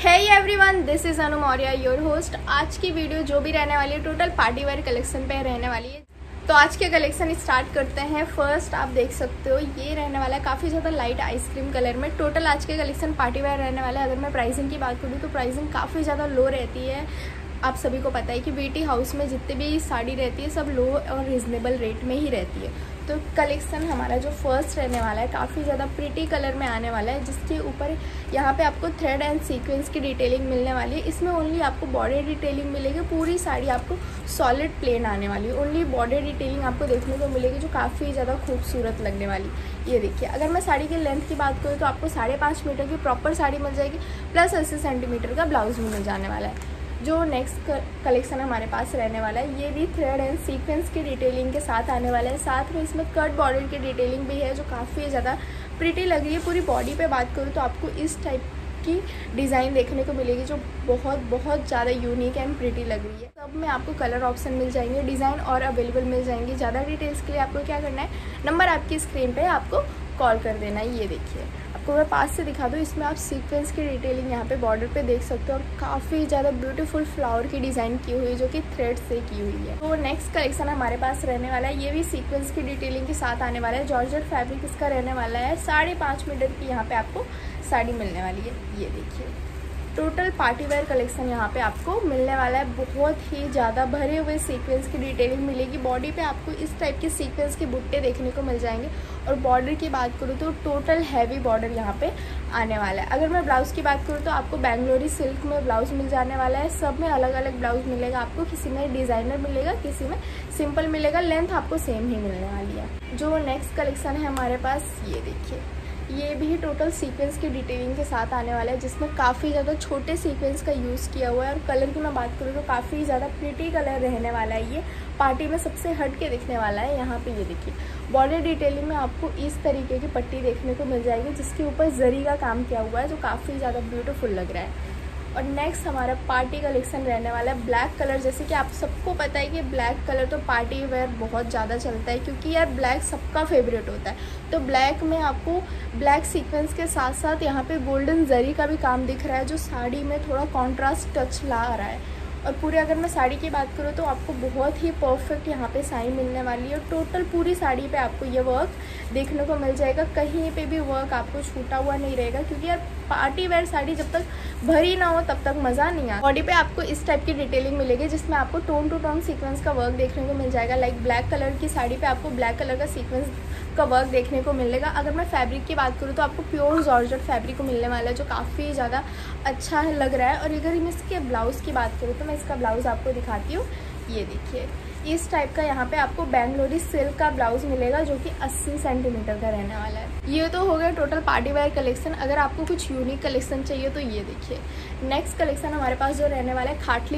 Hey everyone, this is Anu Maurya, your host. आज की video जो भी रहने वाली है टोटल पार्टी वेयर कलेक्शन पे रहने वाली है। तो आज के कलेक्शन स्टार्ट करते हैं। फर्स्ट आप देख सकते हो ये रहने वाला है काफ़ी ज़्यादा लाइट आइसक्रीम कलर में। टोटल आज के कलेक्शन पार्टी वेयर रहने वाला है। अगर मैं प्राइसिंग की बात करूँ तो प्राइसिंग काफ़ी ज़्यादा लो रहती है। आप सभी को पता है कि बीटी हाउस में जितनी भी साड़ी रहती है सब लो और रिजनेबल रेट में ही रहती है। तो कलेक्शन हमारा जो फर्स्ट रहने वाला है काफ़ी ज़्यादा प्रिटी कलर में आने वाला है, जिसके ऊपर यहाँ पे आपको थ्रेड एंड सीक्वेंस की डिटेलिंग मिलने वाली है। इसमें ओनली आपको बॉर्डर डिटेलिंग मिलेगी, पूरी साड़ी आपको सॉलिड प्लेन आने वाली है। ओनली बॉर्डर डिटेलिंग आपको देखने को मिलेगी जो काफ़ी ज़्यादा खूबसूरत लगने वाली। ये देखिए, अगर मैं साड़ी की लेंथ की बात करूँ तो आपको 5.5 मीटर की प्रॉपर साड़ी मिल जाएगी, प्लस 80 सेंटीमीटर का ब्लाउज भी मिल जाने वाला है। जो नेक्स्ट कलेक्शन हमारे पास रहने वाला है ये भी थ्रेड एंड सीक्वेंस की डिटेलिंग के साथ आने वाला है। साथ में इसमें कट बॉर्डर की डिटेलिंग भी है जो काफ़ी ज़्यादा प्रिटी लग रही है। पूरी बॉडी पे बात करूँ तो आपको इस टाइप की डिज़ाइन देखने को मिलेगी जो बहुत ज़्यादा यूनिक एंड प्रिटी लग रही है। सब में आपको कलर ऑप्शन मिल जाएंगे, डिज़ाइन और अवेलेबल मिल जाएंगे। ज़्यादा डिटेल्स के लिए आपको क्या करना है, नंबर आपकी स्क्रीन पे आपको कॉल कर देना है। ये देखिए, आपको मैं पास से दिखा दूँ, इसमें आप सीक्वेंस की डिटेलिंग यहाँ पे बॉर्डर पे देख सकते हो और काफ़ी ज़्यादा ब्यूटीफुल फ्लावर की डिज़ाइन की हुई है जो कि थ्रेड से की हुई है। तो नेक्स्ट कलेक्शन हमारे पास रहने वाला है, ये भी सीक्वेंस की डिटेलिंग के साथ आने वाला है। जॉर्जेट फैब्रिक इसका रहने वाला है। 5.5 मीटर की यहाँ पे आपको साड़ी मिलने वाली है। ये देखिए, टोटल पार्टी वेयर कलेक्शन यहाँ पे आपको मिलने वाला है। बहुत ही ज़्यादा भरे हुए सीक्वेंस की डिटेलिंग मिलेगी। बॉडी पे आपको इस टाइप के सीक्वेंस के बुट्टे देखने को मिल जाएंगे। और बॉर्डर की बात करूँ तो टोटल हैवी बॉर्डर यहाँ पे आने वाला है। अगर मैं ब्लाउज़ की बात करूँ तो आपको बेंगलोरी सिल्क में ब्लाउज़ मिल जाने वाला है। सब में अलग अलग ब्लाउज मिलेगा आपको, किसी में डिज़ाइनर मिलेगा, किसी में सिंपल मिलेगा। लेंथ आपको सेम ही मिलने वाली है। जो नेक्स्ट कलेक्शन है हमारे पास, ये देखिए, ये भी टोटल सीक्वेंस की डिटेलिंग के साथ आने वाला है, जिसमें काफ़ी ज़्यादा छोटे सीक्वेंस का यूज़ किया हुआ है। और कलर की मैं बात करूँ तो काफ़ी ज़्यादा प्रिटी कलर रहने वाला है। ये पार्टी में सबसे हट के दिखने वाला है। यहाँ पे ये देखिए, बॉर्डर डिटेलिंग में आपको इस तरीके की पट्टी देखने को मिल जाएगी जिसके ऊपर जरी का काम किया हुआ है जो काफ़ी ज़्यादा ब्यूटीफुल लग रहा है। और नेक्स्ट हमारा पार्टी कलेक्शन रहने वाला है ब्लैक कलर। जैसे कि आप सबको पता है कि ब्लैक कलर तो पार्टी वेयर बहुत ज़्यादा चलता है, क्योंकि यार ब्लैक सबका फेवरेट होता है। तो ब्लैक में आपको ब्लैक सीक्वेंस के साथ साथ यहाँ पे गोल्डन जरी का भी काम दिख रहा है जो साड़ी में थोड़ा कॉन्ट्रास्ट टच ला रहा है। और पूरे अगर मैं साड़ी की बात करूँ तो आपको बहुत ही परफेक्ट यहाँ पे साड़ी मिलने वाली है। टोटल पूरी साड़ी पे आपको ये वर्क देखने को मिल जाएगा। कहीं पे भी वर्क आपको छूटा हुआ नहीं रहेगा, क्योंकि यार पार्टी वेयर साड़ी जब तक भरी ना हो तब तक मज़ा नहीं आता। बॉडी पे आपको इस टाइप की डिटेलिंग मिलेगी जिसमें आपको टोन टू टोन सीक्वेंस का वर्क देखने को मिल जाएगा। लाइक ब्लैक कलर की साड़ी पे आपको ब्लैक कलर का सीक्वेंस का वर्क देखने को मिलेगा। अगर मैं फैब्रिक की बात करूँ तो आपको प्योर जॉर्जेट फैब्रिक को मिलने वाला है जो काफ़ी ज़्यादा अच्छा लग रहा है। और अगर मैं इसके ब्लाउज़ की बात करूँ तो मैं इसका ब्लाउज़ आपको दिखाती हूँ। ये देखिए, इस टाइप का यहाँ पे आपको बेंगलोरी सिल्क का ब्लाउज मिलेगा जो कि 80 सेंटीमीटर का रहने वाला है। ये तो हो गया टोटल पार्टी वेयर कलेक्शन। अगर आपको कुछ यूनिक कलेक्शन चाहिए तो ये देखिए, नेक्स्ट कलेक्शन हमारे पास जो रहने वाला है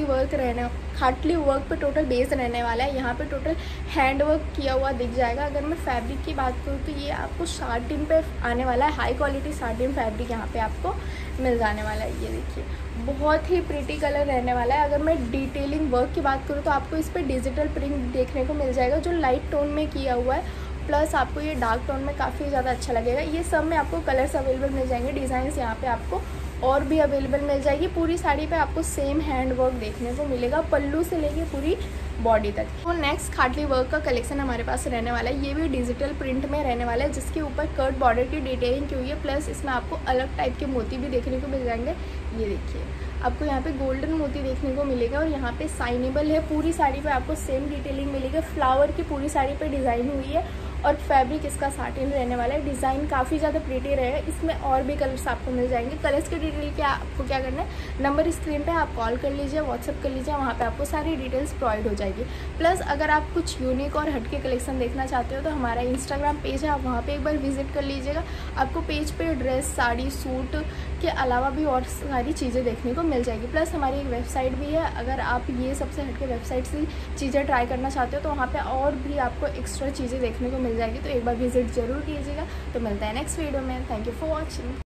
खाटली वर्क पे टोटल बेस रहने वाला है। यहाँ पे टोटल हैंड वर्क किया हुआ दिख जाएगा। अगर मैं फैब्रिक की बात करूँ तो ये आपको साटिन पे आने वाला है। हाई क्वालिटी साटिन फैब्रिक यहाँ पे आपको मिल जाने वाला है। ये देखिए, बहुत ही प्रिटी कलर रहने वाला है। अगर मैं डिटेलिंग वर्क की बात करूँ तो आपको इस पर डिजिटल प्रिंट देखने को मिल जाएगा जो लाइट टोन में किया हुआ है, प्लस आपको ये डार्क टोन में काफ़ी ज़्यादा अच्छा लगेगा। ये सब में आपको कलर्स अवेलेबल मिल जाएंगे। डिज़ाइंस यहाँ पे आपको और भी अवेलेबल मिल जाएगी। पूरी साड़ी पे आपको सेम हैंड वर्क देखने को मिलेगा, पल्लू से लेके पूरी बॉडी तक। तो नेक्स्ट खाटली वर्क का कलेक्शन हमारे पास रहने वाला है। ये भी डिजिटल प्रिंट में रहने वाला है जिसके ऊपर कट बॉर्डर की डिटेलिंग की हुई है, प्लस इसमें आपको अलग टाइप के मोती भी देखने को मिल जाएंगे। ये देखिए, आपको यहाँ पे गोल्डन मोती देखने को मिलेगा और यहाँ पे साइनेबल है। पूरी साड़ी पे आपको सेम डिटेलिंग मिलेगी। फ्लावर की पूरी साड़ी पे डिज़ाइन हुई है और फैब्रिक इसका साटिन रहने वाला है। डिज़ाइन काफ़ी ज़्यादा प्रिटी रहेगा। इसमें और भी कलर्स आपको मिल जाएंगे। कलर्स की डिटेल क्या आपको क्या करना है, नंबर स्क्रीन पे आप कॉल कर लीजिए, व्हाट्सअप कर लीजिए, वहाँ पे आपको सारी डिटेल्स प्रोवाइड हो जाएगी। प्लस अगर आप कुछ यूनिक और हटके कलेक्शन देखना चाहते हो तो हमारा इंस्टाग्राम पेज है, आप वहाँ पे एक बार विजिट कर लीजिएगा। आपको पेज पे ड्रेस, साड़ी, सूट के अलावा भी और सारी चीज़ें देखने को मिल जाएगी। प्लस हमारी एक वेबसाइट भी है। अगर आप ये सबसे हटके वेबसाइट से चीज़ें ट्राई करना चाहते हो तो वहाँ पे और भी आपको एक्स्ट्रा चीज़ें देखने को मिल जाएगी। तो एक बार विजिट ज़रूर कीजिएगा। तो मिलता है नेक्स्ट वीडियो में। Thank you for watching.